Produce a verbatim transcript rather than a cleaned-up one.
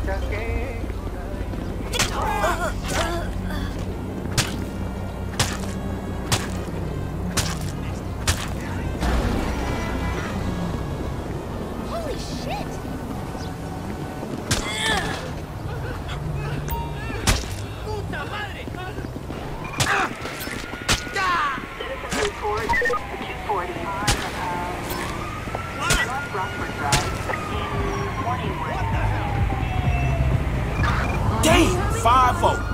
Holy shit! Puta madre! Citizen report two forty-five, um, North Rockford Drive in Morningwood. Damn, five oh.